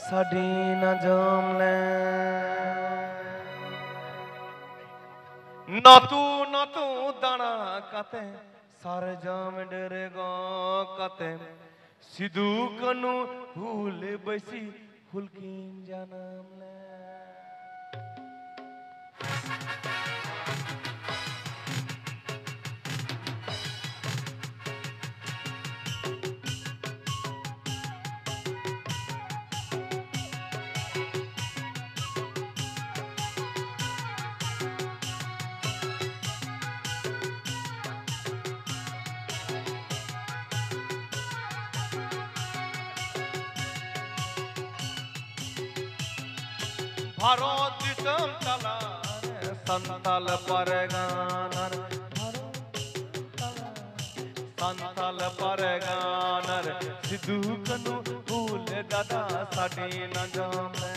साडी न जमले नतु नतु दाना कते सार जाम डरे गो कते सिदु कनु हुल बैसी हुलकिन जानमले भारत दिसम तलार संताल परगानर संताल परगानर सिद्धू कनु फूल दादा साडी न जमले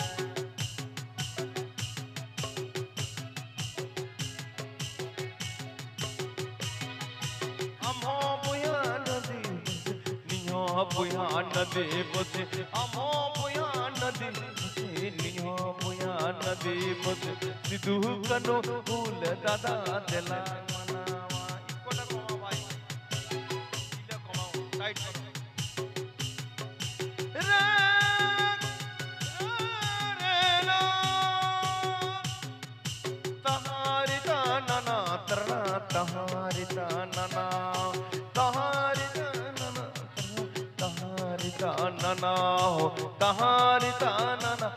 अमो बुया नदी नियो बुया नदी बसे अमो बुया नदी नियो बुया नदी बसे सिद्धू कनु फूल दादा दिला मनावा इको ना कमा भाई इले कमाओ टाइट करो रे रे लो तहारी दाना तरना तहारी दाना तहारी दाना तहारी दाना हो तहारी दाना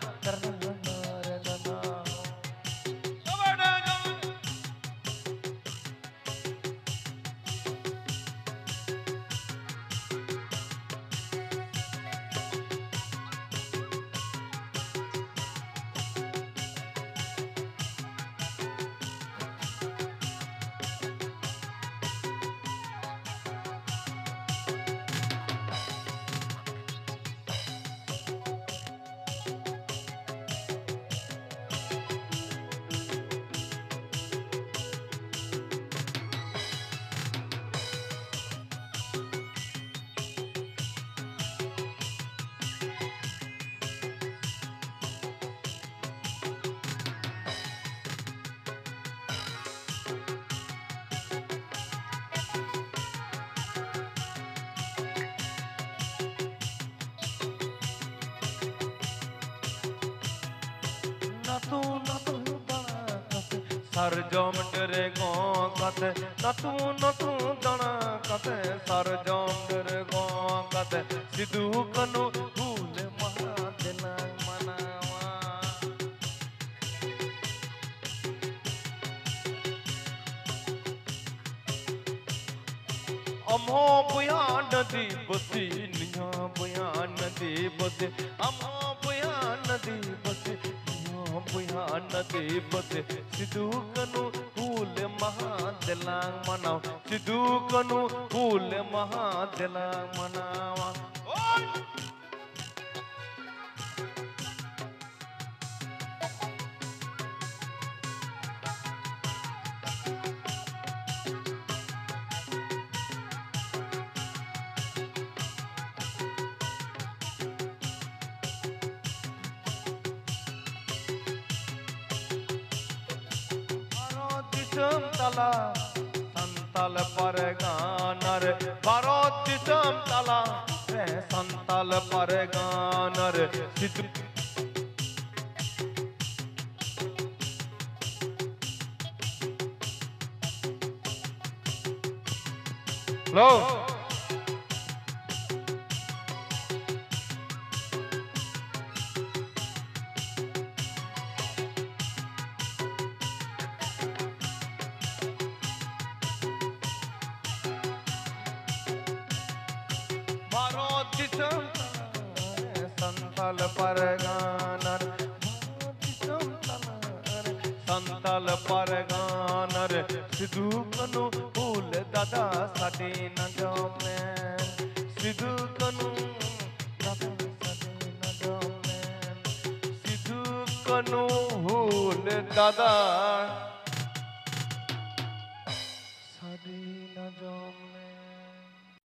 नतु नतु दाना कते सर जम डरे गो कते नतु नतु दाना कते सर जम डरे गो कते सिद्धू कनु फूल महा दिला मनावा अमो बुया नदी बसी निया बुया नदी बसी अमो बुया नदी बसी बुया नदी बसे सिद्धू कनु फूल महा दिलांग मनाव सिद्धू कनु फूल महा दिलांग मनावा तला संताल परगानर भारत दिसम तला संताल परगानर सिद्धू लो संताल परगानर संताल परगानर सिद्धू कनु फूल दादा साडी न जमले सिद्धू कनु दादा साडी न जमले सिद्धू कनु फूल दादा